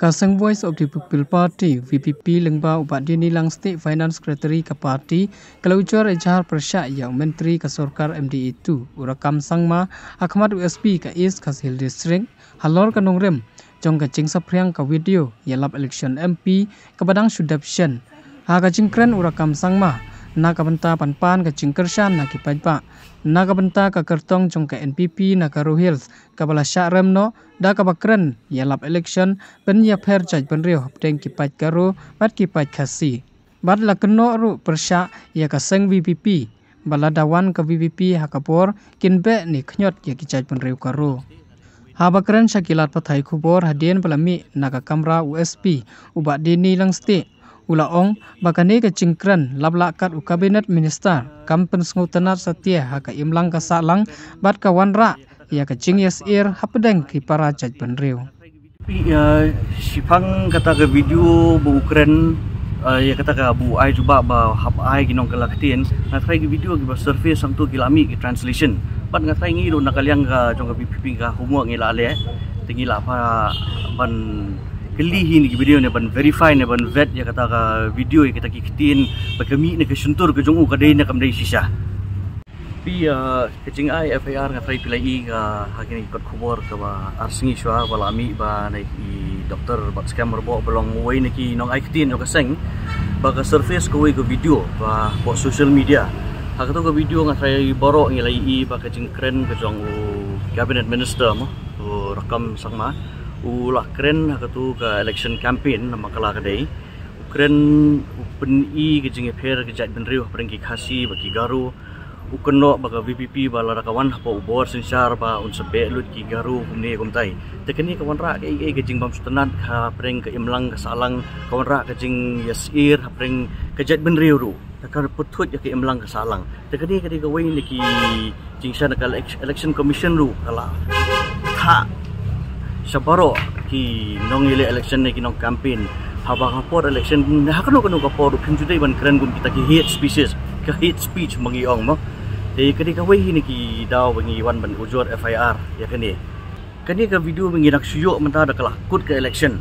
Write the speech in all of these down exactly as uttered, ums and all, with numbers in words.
Kaseng Voice of the People Party V P P lengba upadi nilang State Finance Secretary ke parti kalau ujar ejahar persyak yang Menteri ke Sorkar M D itu urakam sangma Ahmad U S P ke East Kasil District halor ke nongrem jong ke cing sapriang ke video yalap election M P ke badang Sudapsyan ha ke cingkren urakam sangma na ka benta panpan ka cingkersyan na kipajpa na ka benta ka kertong jong ka N P P na ka Rohils ka bala syarem no da ka bakren yalap election pen ya pher jaj penrio hapteng kipaj karo bat kipaj khasi bat la keno ru persya ya ka seng V P P bala dawan ka V P P hakapor kinbe ni khnyot ya kijaj penrio karo ha bakren syakilat pathai khubor hadien pelami na ka kamra U S P uba dini lang state ulaong bakane ke cingkran lablakat u kabinet minister kampen sngutanat satya ha ka imlang ka salang bat ka wanra ya ke cing yes ir hapedeng ki para jaj penriu ya sipang kata ke video bu Ukraine ya kata ke bu ai juba ba hap ai ginong kalaktin na try ke video ki ba surface samtu kilami ki translation bat ngatai ngi do nakaliang ka jong ka B P P ka humua ngi la le tingi la pa ban kelihi ni video ni ban verify ni ban vet ya kata ka video ya kita kitin bagami ni ke suntur ke jong u ka dei na kam dei sisa pi kecing ai F I R ngatrai pilai ka hakini kot khobor ka ba arsingi shwa balami ba nai i doktor bat scam bo belong wei ni ki nong ai kitin ka seng ba ka surface ko wei ko video ba po social media hakato ka video ngatrai boro ngilai i ba kecing kren ke jong u cabinet minister mo u rakam sangma ulah keren hakatu ke election campaign nama kala kadai keren pen i ke jinge pher ke jat benriu perengki khasi bagi garu ukeno baga V P P bala rakawan apa ubor sensar ba un sebe lut ki garu humne gomtai tekeni kawan ra ke ke jing bam sutenat ha preng ke imlang ke salang kawan ra ke jing yasir ha preng ke jat benriu ru takar putut ya ke imlang ke salang tekeni ke ke wei ni ki jing sana kal election commission ru kala tha sabaro ki nong ile election ni ki nong campaign haba kapor election hakano kanu kapor pinjudai ban keren gum kita ki hate speeches ka hate speech mangiong mo te kadi ka wei ni ki daw bangi wan ban ujur F I R ya kani kani ka video bangi nak suyo menta da kala kut ka election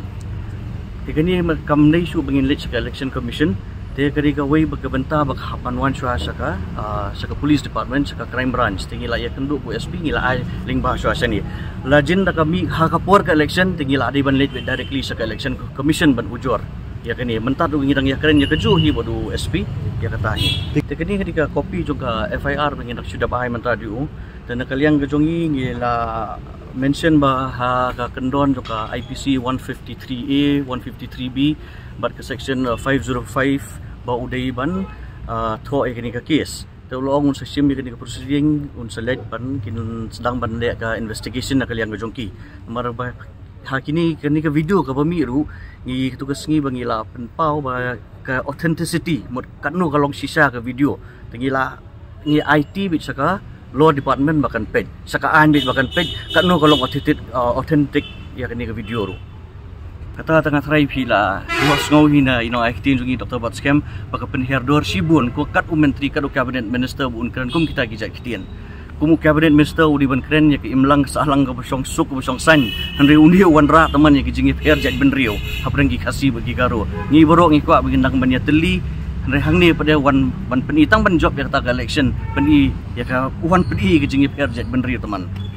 te kani kam nei su bangi lit ka election commission te kadi ka wei ba ka benta ba hapan wan shwa saka saka police department saka crime branch tingi la ya kendu U S P ngila ai ling ba shwa sani lajin da kami ha kapor ka election tingi la di ban lit directly saka election commission ban ujur ya kani mentat u ngidang ya keren ya keju hi bodu S P ya kata hi te kani ketika copy juga F I R bangi nak sudah bahai mentat u dan kalian gejongi ngila mention ba ha ka kendon juga I P C one fifty-three A one fifty-three B bat ke section five oh five ba udai ban tho e kini ka case tolong un system kini ka proceeding un select ban kin sedang ban le ka investigation na kalian gejongki mar ba ha kini kini ka video ka pemiru ngi tugas ngi bangila penpau ba ka authenticity mot kanu kalong sisa ka video tengila ngi I T bit saka law department bahkan page saka an bit bahkan page kanu kalong authentic authentic ya kini ka video ru kata tengah try pila was ngau hina ino acting jungi Doktor Bat Scam baka penherdor sibun ko kat u menteri kat u cabinet minister bun keren kum kita gijak kitian kumu cabinet minister u diban keren ya ke imlang salang ka besong suk besong san henry undi wan ra teman ya ke jingi her jat benriu hapreng ki khasi bagi garo ngi borok ngi kwa bagi ndak banya teli henry hang ni pada wan ban penitang ban job ya kata election peni ya ka wan peni ke jingi her jat benriu teman